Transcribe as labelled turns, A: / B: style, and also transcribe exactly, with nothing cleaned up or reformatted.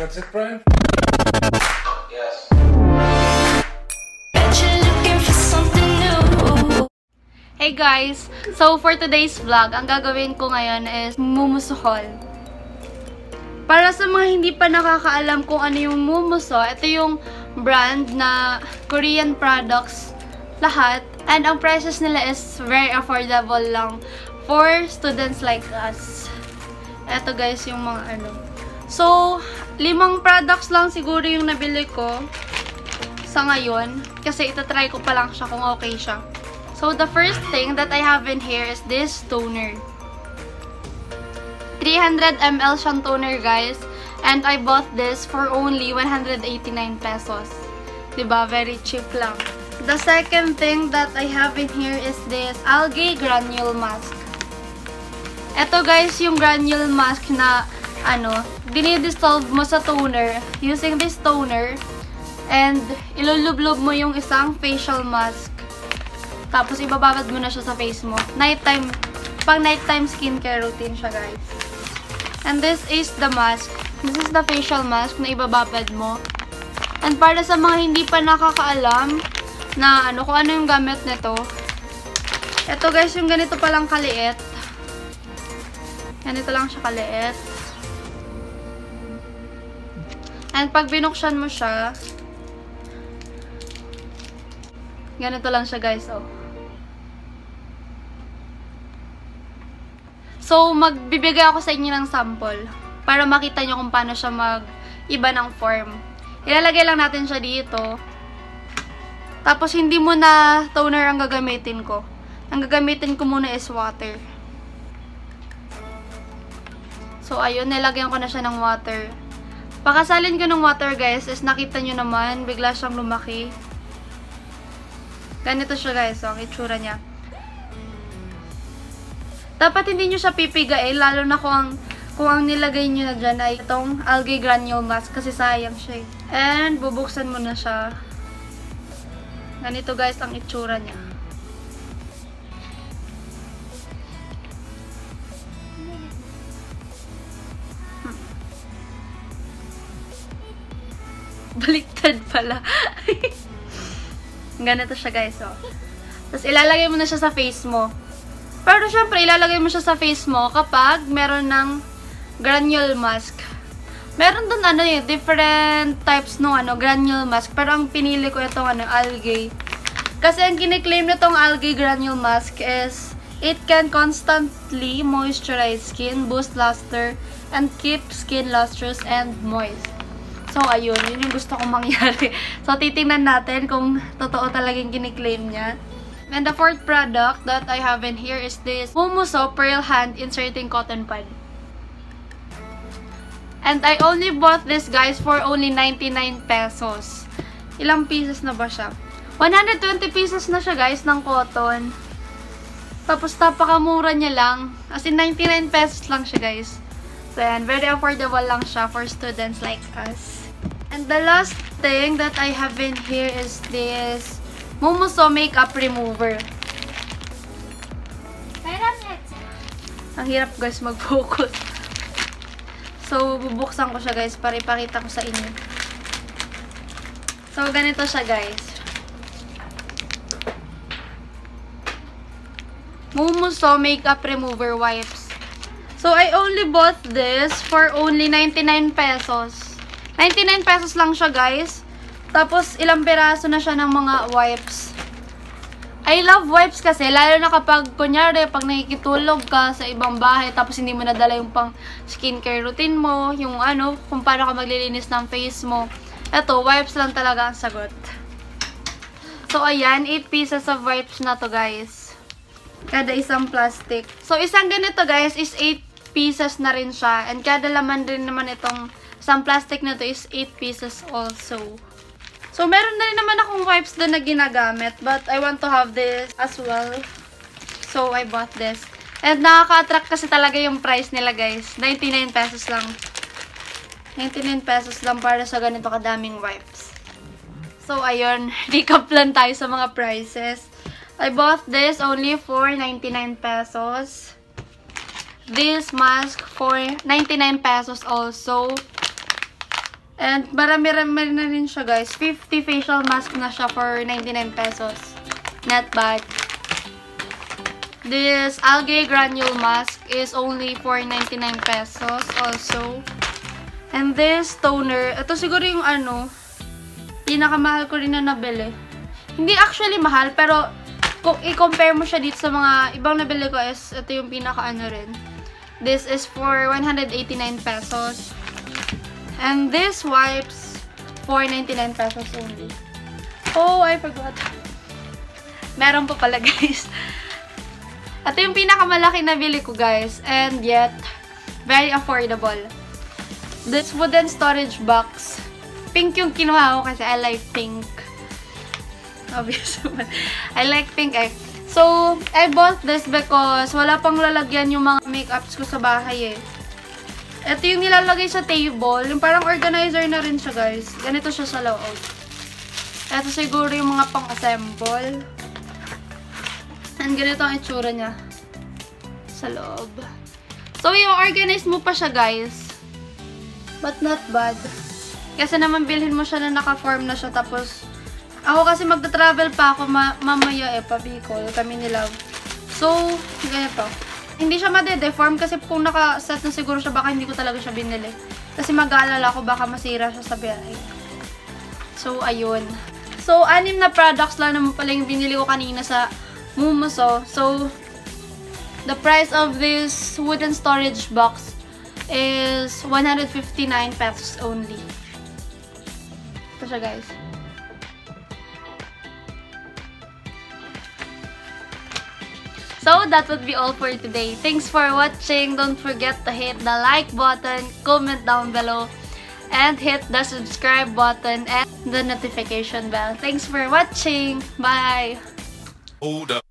A: That's it, Brian?
B: Yes.
C: Hey guys! So for today's vlog, ang gagawin ko ngayon is Mumuso haul. Para sa mga hindi pa nakakaalam kung ano yung Mumuso, ito yung brand na Korean products lahat. And ang prices nila is very affordable lang for students like us. Ito guys yung mga ano. So, limang products lang siguro yung nabili ko sa ngayon. Kasi itatry ko pa lang siya kung okay siya. So, the first thing that I have in here is this toner. three hundred milliliters siyang toner, guys. And I bought this for only one hundred eighty-nine pesos. Diba? Very cheap lang. The second thing that I have in here is this algae granule mask. Ito, guys, yung granule mask na, ano, dinidissolve mo sa toner using this toner. And, ilulublob mo yung isang facial mask. Tapos, ibababad mo na siya sa face mo. Nighttime, pang nighttime skincare routine siya, guys. And this is the mask. This is the facial mask na ibababad mo. And para sa mga hindi pa nakakaalam na ano, kung ano yung gamit nito. Ito, guys, yung ganito palang kaliit. Ganito lang siya kaliit. And pag binuksan mo siya, ganito lang siya, guys, oh. So, magbibigay ako sa inyo ng sample para makita nyo kung paano siya mag-iba ng form. Ilalagay lang natin siya dito. Tapos, hindi mo na toner ang gagamitin ko. Ang gagamitin ko muna is water. So, ayun, nilagyan ko na siya ng water. Pakasalin ko ng water, guys, is nakita nyo naman, bigla siyang lumaki. Ganito siya, guys, oh, ang itsura niya. Dapat hindi nyo siya pipigain, lalo na kung ang, kung ang nilagay nyo na dyan ay itong algae granule mask, kasi sayang siya. And, bubuksan mo na siya. Ganito, guys, ang itsura niya. Hmm. Baliktad pala. Ganito siya, guys, oh. Tapos, ilalagay mo na siya sa face mo. Pero, syempre, ilalagay mo siya sa face mo kapag meron ng granule mask. Meron dun, ano eh, different types ng, ano, granule mask. Pero, ang pinili ko itong, ano, algae. Kasi, ang kiniklaim nitong algae granule mask is, it can constantly moisturize skin, boost luster, and keep skin lustrous and moist. So, ayun. Yun yung gusto kong mangyari. So, titingnan natin kung totoo talagang kiniklaim niya. And the fourth product that I have in here is this Mumuso Pearl Hand Inserting Cotton Pad. And I only bought this, guys, for only ninety-nine pesos. Ilang pieces na ba siya? one hundred twenty pieces na siya, guys, ng cotton. Tapos, napakamura niya lang. As in, ninety-nine pesos lang siya, guys. So, yan. Very affordable lang siya for students like us. And the last thing that I have in here is this Mumuso Makeup Remover. Ang hirap, guys, mag-focus. So, bubuksan ko siya, guys, para ipakita ko sa inyo. So, ganito siya, guys. Mumuso Makeup Remover Wipes. So, I only bought this for only ninety-nine pesos. ninety-nine pesos lang siya, guys. Tapos, ilang piraso na siya ng mga wipes. I love wipes kasi, lalo na kapag, kunyari, pag nakikitulog ka sa ibang bahay, tapos hindi mo nadala yung pang skincare routine mo, yung ano, kung paano ka maglilinis ng face mo. Ito, wipes lang talaga ang sagot. So, ayan, eight pieces of wipes na to, guys. Kada isang plastic. So, isang ganito, guys, is eight pieces na rin siya. And kada laman rin naman itong isang plastic na to is eight pieces also. So, meron na rin naman akong wipes doon na ginagamit. But, I want to have this as well. So, I bought this. And, nakaka-attract kasi talaga yung price nila, guys. ninety-nine pesos lang. ninety-nine pesos lang para sa ganito kadaming wipes. So, ayun. Recap lang tayo sa mga prices. I bought this only for ninety-nine pesos. This mask for ninety-nine pesos also. And marami-rami na rin siya, guys. fifty facial mask na siya for ninety-nine pesos. Not bad. This algae granule mask is only for ninety-nine pesos also. And this toner, ito siguro yung ano, pinakamahal ko rin na nabili. Hindi actually mahal, pero kung i-compare mo siya dito sa mga ibang nabili ko is, ito yung pinaka-ano rin. This is for one hundred eighty-nine pesos. And this wipes for ninety-nine pesos only. Oh, I forgot. Meron pa pala, guys. Ito yung pinakamalaki na bili ko, guys. And yet, very affordable. This wooden storage box. Pink yung kinuha ko kasi I like pink. Obviously. I like pink eh. So, I bought this because wala pang lalagyan yung mga makeups ko sa bahay eh. Ito yung nilalagay sa table. Yung parang organizer na rin siya, guys. Ganito siya sa loob. Ito siguro yung mga pang-assemble. And ganito ang itsura niya sa loob. So, yung organize mo pa siya, guys. But not bad. Kasi naman bilhin mo siya na naka-form na siya. Tapos, ako kasi magta-travel pa ako ma mamaya eh, pa Bicol. Kami ni Love. So, ganito. Hindi siya made-deform kasi kung naka-set na siguro siya, baka hindi ko talaga siya binili. Kasi mag-aalala ko baka masira siya sa biyahe. So, ayun. So, anim na products lang naman pala yung binili ko kanina sa Mumuso. So, the price of this wooden storage box is one hundred fifty-nine pesos only. Ito siya, guys. So, that would be all for today. Thanks for watching. Don't forget to hit the like button, comment down below, and hit the subscribe button and the notification bell. Thanks for watching. Bye!
B: Hold up.